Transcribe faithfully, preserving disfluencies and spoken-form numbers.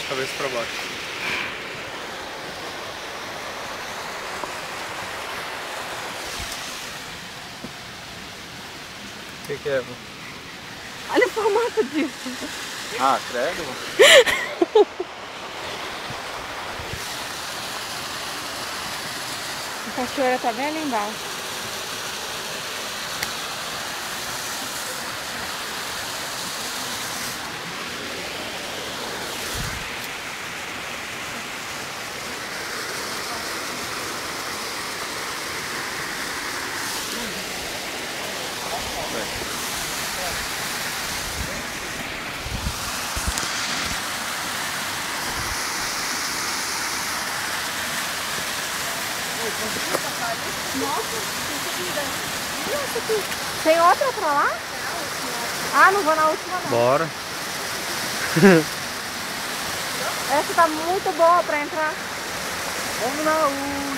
cabeça pra baixo. O que, que é? Olha o formato disso. Ah, credo. A cachoeira tá bem ali embaixo. Tem outra pra lá? Ah, não vou na última não. Bora. Essa tá muito boa pra entrar. Vamos na última.